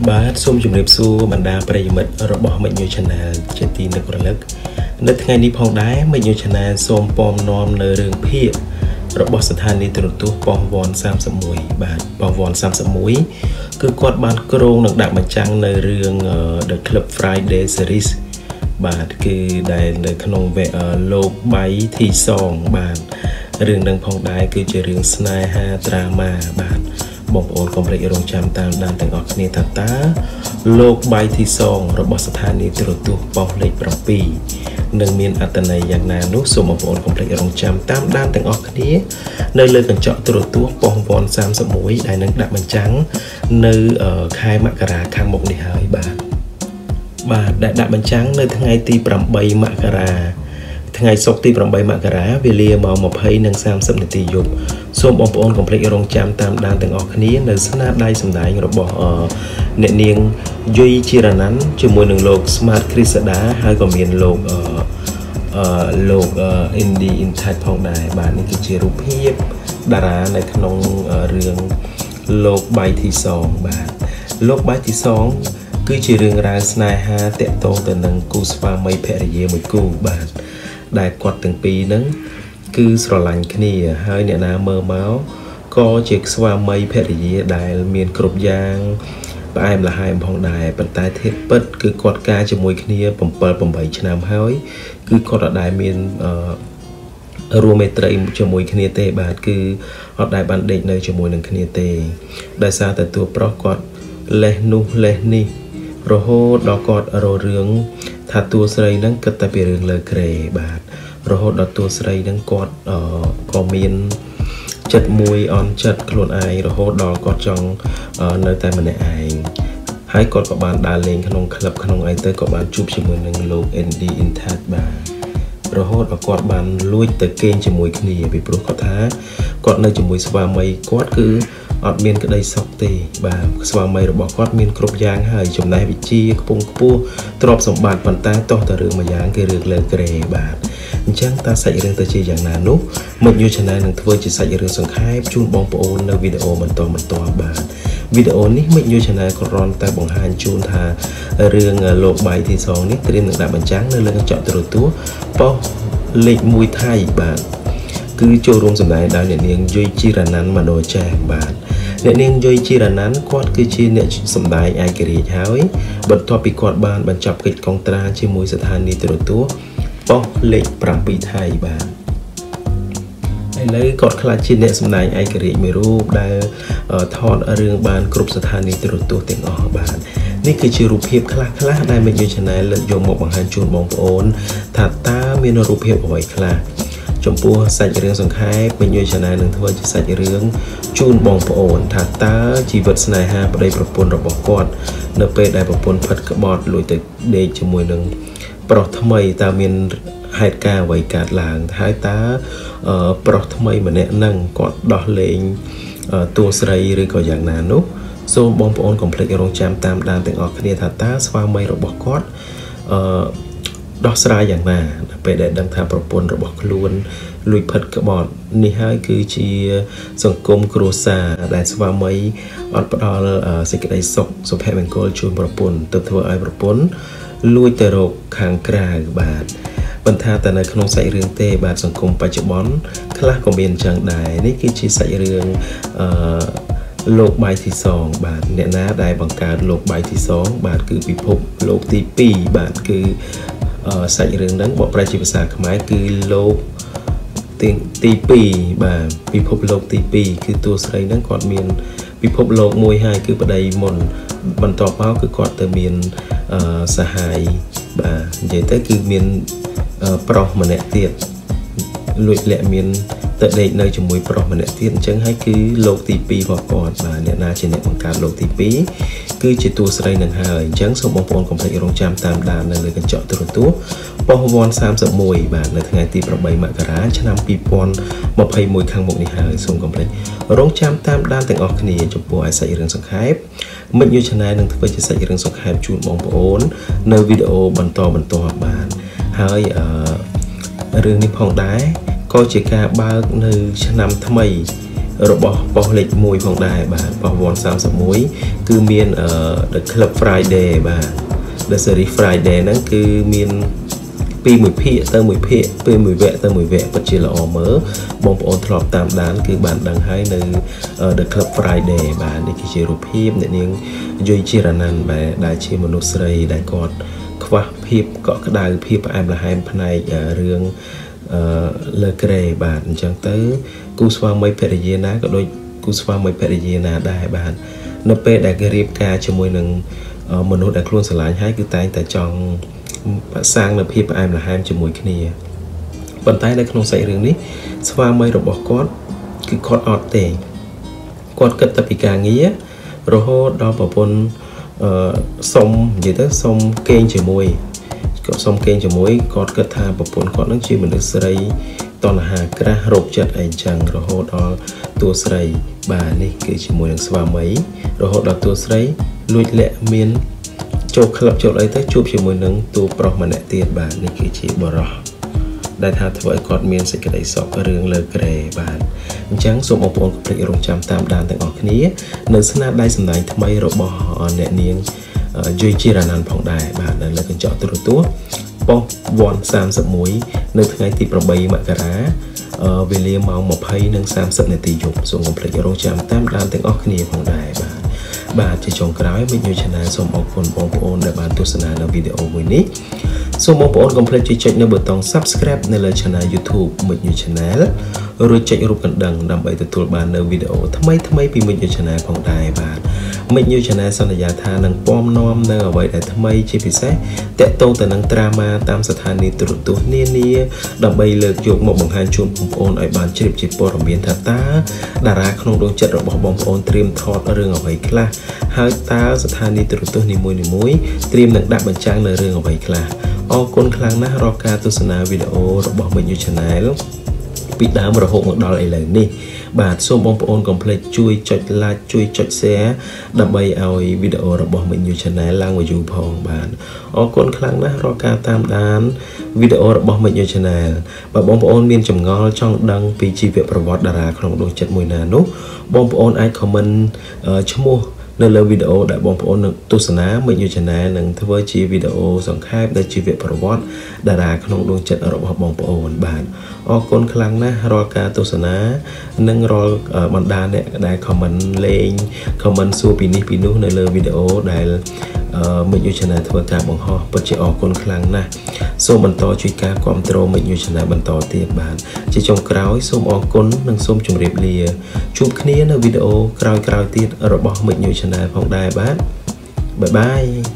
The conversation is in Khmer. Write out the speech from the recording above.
បាទសូមជម្រាបសួរបណ្ដាប្រិយមិត្តរបស់មិត្តញូ Channel ជាទីនឹករលឹកនៅថ្ងៃនេះផងដែរមិត្តញូ Channel សូមពំនាំនៅរឿងភាគរបស់ស្ថានីយទូរទស្សន៍ប៉ុស្តិ៍វ៉ន31បាទប៉ុស្តិ៍វ៉ន31គឺគាត់បានគ្រោងនឹងដាក់បញ្ចាំងនៅរឿង The Club Friday Series បាទគឺដែលនៅក្នុងលោកបៃធីសងបាទរឿងនឹងផងដែរគឺជារឿងស្នេហាត្រាម៉ាបាទបងប្អូនកុំភ្លេចរងចាំតាមដានទាំងអស់គ្នាថាតើលោកបៃធីសងរបស់ស្ថានីយទូរទស្សន៍ប៉ុស្តិ៍លេខ7នឹងមានអត្ថន័យយ៉ាងណានោះសូមបងប្អូនកុំភ្លេចរងចាំតាមដានទាំងអស់គ្នានៅលើកញ្ចក់ទូរទស្សន៍ប៉ុស្តិ៍វ៉ន31ដែលនឹងដាក់បញ្ចាំងនៅខែមករាខាងមុខនេះហើយបាទដែលដាក់បញ្ចាំងនៅថ្ងៃទី8មករាថ្ងៃសុក្រទី8មករាវេលាម៉ោង 20:30 នាទីយប់សូមបងប្អូនកុំភ្លេចរងចាំតាមដានទាំងអស់គ្នានៅស្នាដៃសម្ដែងរបស់អ្នកនាងយុយជីរណាន់ជាមួយនឹងលោក Smart Krisada ហើយក៏មានលោក Indie Insight ផងដែរបាទនេះគឺជារូបភាពតារានៅក្នុងរឿងលោកបៃធីសងបាទលោកបៃធីសងគឺជារឿងរ៉ាវស្នេហាតាក់ទងទៅនឹងគូស្វាមីភរិយាមួយគូបាទដែលគាត់ទាំងពីរហ្នឹងគឺស្រឡាញ់គ្នាហើយអ្នកណាមើលមកក៏ជាស្វាមីភរិយាដែលមានគ្រប់យ៉ាងផ្អែមល្ហែមផងដែរប៉ុន្តែធៀបពិតគឺគាត់ការជាមួយគ្នា7-8ឆ្នាំហើយគឺគាត់អត់ដែលមានរួមមេត្រីជាមួយគ្នាទេបាទគឺអត់ដែលបានដេកនៅជាមួយនឹងគ្នាទេដោយសារតែតួប្រុសគាត់លេះនោះលេះនេះរហូតដល់គាត់ររឿងថាតួស្រីហ្នឹងគិតតែពីរឿងលើក្រេបាទរហូតដល់តួស្រីហ្នឹងគាត់ក៏មានចិត្តមួយអន់ចិត្តខ្លួនឯងរហូតដល់គាត់ចង់នៅតែម្នាក់ឯងហើយគាត់ក៏បានដើរលេងក្នុងក្លឹបក្នុងអីទៅក៏បានជួបជាមួយនឹងលោក Indie Insight បាទរហូតដល់គាត់បានលួចទៅគេងជាមួយគ្នាពីព្រោះគាត់ថាគាត់នៅជាមួយស្វាមីគាត់គឺអត់មានក្តីសុខទេបាទស្វាមីរបស់គាត់មានគ្រប់យ៉ាងហើយចំណេះវិជ្ជាខ្ពង់ខ្ពស់ទ្រព្យសម្បត្តិប៉ុន្តែតោះតែរឿងមួយយ៉ាងគឺរឿងលើក្រេបាទអញ្ចឹងតើសាច់រឿងទៅជាយ៉ាងណានោះមិត្តញូ Channel នឹងធ្វើជាសាច់រឿងសង្ខេបជូនបងប្អូននៅវីដេអូបន្តបាទវីដេអូនេះមិត្តញូ Channel គ្រាន់តែបង្ហាញជូនថារឿងលោកបៃធីសងនេះត្រៀមនឹងដាក់បញ្ចាំងនៅលើកញ្ចក់ទូរទស្សន៍ប៉ុស្តិ៍លេខ1ថៃបាទគឺចូលរួមសម្ដែងដោយអ្នកនាងយុយជីរណាន់មនោចាស់បាទអ្នកនាងយុយជីរណាន់គាត់គឺជាអ្នកសម្ដែងឯករាជ្យហើយបន្ទាប់ពីគាត់បានបញ្ចប់កិច្ចកងត្រាជាមួយស្ថានីយទូរទស្សន៍ប៉ុស្តិ៍លេខ7ថៃបាទឥឡូវគាត់ខ្លាចជាអ្នកសម្ដែងឯករាជ្យមួយរូបដែលថតរឿងបានគ្រប់ស្ថានីយទូរទស្សន៍ទាំងអស់បាទនេះគឺជារូបភាពខ្លះដែលមិត្តញូ Channel លើកយកមកបង្ហាញជូនបងប្អូនថាតើមានរូបភាពអ្វីខ្លះចំពោះសាច់រឿងសង្ខេបមិត្តញូ Channel នឹងធ្វើជាសាច់រឿងជូនបងប្អូនថាតើជីវិតស្នេហាប្តីប្រពន្ធរបស់គាត់នៅពេលដែលប្រពន្ធផិតក្បត់លួចទៅដេកជាមួយនឹងប្រុសថ្មីតើមានហេតុការណ៍អ្វីកើតឡើងហើយតើប្រុសថ្មីម្នាក់ហ្នឹងគាត់ដោះលែងតួស្រីឬក៏យ៉ាងណានោះសូមបងប្អូនកុំភ្លេចរងចាំតាមដានទាំងអស់គ្នាថាតើស្វាមីរបស់គាត់ដោះស្រាយយ៉ាងណាដល់ពេលដែលដឹងថាប្រពន្ធរបស់ខ្លួនលួចផិតក្បត់នេះហើយគឺជាសង្គមគ្រួសារដែលស្វាមីអត់ផ្ដល់សេចក្តីសុខសុភមង្គលជូនប្រពន្ធទើបធ្វើឲ្យប្រពន្ធលួចទៅរកខាងក្រៅបាទបន្តថាតែនៅក្នុងសាច់រឿងទេបាទសង្គមបច្ចុប្បន្នខ្លះក៏មានអញ្ចឹងដែរនេះគឺជាសាច់រឿងលោកបៃធីសងបាទអ្នកណាដែលបង្កើតលោកបៃធីសងបាទគឺពិភពលោកទី2បាទគឺសាច់រឿងហ្នឹងបកប្រែជាភាសាខ្មែរគឺលោកទី2បាទពិភពលោកទី2គឺតួស្រីហ្នឹងគាត់មានពិភពលោកមួយហើយគឺប្តីមុនបន្ទាប់មកគឺគាត់ទៅមានសហាយបាទនិយាយទៅគឺមានប្រុសម្នាក់ទៀតលួចលាក់មានទៅដេកនៅជាមួយប្រុសម្នាក់ទៀតអញ្ចឹងហើយគឺលោកទី2របស់គាត់បាទអ្នកណាជាអ្នកបង្កើតលោកទី2គឺជាតួស្រីនឹងហើយអញ្ចឹងសូមបងប្អូនកុំភ្លេចរងចាំតាមដាននៅលើកញ្ចក់ទូរទស្សន៍ប៉ុស្តិ៍វ៉ន31បាទនៅថ្ងៃទី8មករាឆ្នាំ2021ខាងមុខនេះហើយសូមកុំភ្លេចរងចាំតាមដានទាំងអស់គ្នាចំពោះឯសាច់រឿងសង្ខេបមិត្តញូ Channel នឹងធ្វើជាសាច់រឿងសង្ខេបជូនបងប្អូននៅវីដេអូបន្តបាទហើយរឿងនេះផងដែរក៏ជាការបើកនៅឆ្នាំថ្មីរបស់ប៉ុស្តិ៍លេខ1ផងដែរបាទប៉ុស្តិ៍វ៉ាន់31គឺមានThe Club Friday បាទ The Series Friday ហ្នឹងគឺមានពីមួយភាគទៅមួយភាគពេលមួយវគ្គទៅមួយវគ្គពិតជាល្អមើលបងប្អូនធ្លាប់តាមដានគឺបានដឹងហើយនៅ The Club Friday បាទនេះគឺជារូបភាពអ្នកនាងយុយជីរណាន់បាទដែលជាមនុស្សស្រីដែលគាត់ខ្វះភាពកក់ក្ដៅភាពផ្អែមល្ហែមផ្នែករឿងលើក្រេបាទអញ្ចឹងទៅគូស្វាមីភរិយាណាក៏ដូចគូស្វាមីភរិយាណាដែរបាទនៅពេលដែលគេរៀបការជាមួយនឹងមនុស្សដែលខ្លួនស្រឡាញ់ហើយគឺតែងតែចង់សាងនៅភាពផ្អែមល្ហែមជាមួយគ្នាប៉ុន្តែនៅក្នុងសាច់រឿងនេះស្វាមីរបស់គាត់គឺគាត់អត់ទេគាត់គិតតែពីការងាររហូតដល់ប្រពន្ធសុំនិយាយទៅសុំគេងជាមួយគាត់សុំគេងជាមួយគាត់គិតថាប្រពន្ធគាត់នឹងជាមនុស្សស្រីតណ្ហាក្រាស់រោគចិត្តអីចឹងរហូតដល់តួស្រីបាទនេះគឺជាមួយនឹងស្វាមីរហូតដល់តួស្រីលួចលាក់មានចូលក្លឹបចូលអីទៅជួបជាមួយនឹងតួប្រុសម្នាក់ទៀតបាទនេះគឺជាបរិះដែលថាធ្វើឲ្យគាត់មានសេចក្តីសុខរឿងលើក្រេបាទអញ្ចឹងសូមបងប្អូនកុំភ្លេចរងចាំតាមដានទាំងអស់គ្នានៅស្នាដៃសម្ដែងថ្មីរបស់អ្នកនាងយុយជីរណាន់ផងដែរបាទនៅលើកញ្ចក់ទូរទស្សន៍ប៉ុស្តិ៍វ៉ាន់31នៅថ្ងៃទី8មករាវេលាម៉ោង 20:30 នាទីយប់សូមកុំភ្លេចរងចាំតាមដានទាំងអស់គ្នាផងដែរបាទជាចុងក្រោយមិញយុយ Channel សូមអរគុណបងប្អូនដែលបានទស្សនានៅវីដេអូមួយនេះសូមបងប្អូនកុំភ្លេចចុចនៅប៊ូតុង Subscribe នៅលើ Channel YouTube មិញយុយ Channel រួចចុចរូបកណ្ដឹងដើម្បីទទួលបាននៅវីដេអូថ្មីពីមិញយុយ Channel ផងដែរបាទមិញយុយ Channel សន្យាថានឹងពំនាំនៅអ្វីដែលថ្មីជាពិសេសតាក់ទងទៅនឹងត្រាម៉ាតាមស្ថានីយ៍ទូរទស្សន៍នានាដើម្បីលើកយកមកបង្ហាញជូនបងប្អូនឲ្យបានជ្រាបជាព័ត៌មានថាតើតារាក្នុងដួងចិត្តរបស់បងប្អូនត្រៀមថតរឿងអ្វីខ្លះហើយតើស្ថានីយ៍ទូរទស្សន៍នីមួយៗត្រៀមនឹងដាក់បញ្ចាំងនៅរឿងអ្វីខ្លះអរគុណខ្លាំងណាស់រាល់ការទស្សនាវីដេអូរបស់មិញយុយ Channel ពីដើមរហូតមកដល់ឥឡូវនេះបាទសូមបងប្អូនកុំភ្លេចជួយចុច like ជួយចុច share ដើម្បីឲ្យវីដេអូរបស់មិញយុយ Channel ឡើង view ផងបាទអរគុណខ្លាំងណាស់រាល់ការតាមដានវីដេអូរបស់មិញយុយ Channel បើបងប្អូនមានចម្ងល់ចង់ដឹងពីជីវប្រវត្តិតារាក្នុងដួងចិត្តមួយណានោះបងប្អូនអាច comment ឈ្មោះនៅលើវីដេអូដែលបងប្អូននឹងទស្សនាមិញយុយ Channel នឹងធ្វើជាវីដេអូសង្ខេបនៃជីវប្រវត្តិតារាក្នុងដួងចិត្តរបស់បងប្អូនបាទអរគុណខ្លាំងណាស់រាល់ការទស្សនានិងរាល់បណ្ដាអ្នកដែល comment លេង comment សួរពីនេះពីនោះនៅលើវីដេអូដែលមិញយុយ Channel ធ្វើការបង្ហោះពិតជាអរគុណខ្លាំងណាស់សូមបន្តជួយការគ្រប់គ្រងមិញយុយ Channel បន្តទៀតបាទជាចុងក្រោយសូមអរគុណនិងសូមជម្រាបលាជួបគ្នានៅវីដេអូក្រោយៗទៀតរបស់មិញយុយ Channel ផងដែរបាទបាយបាយ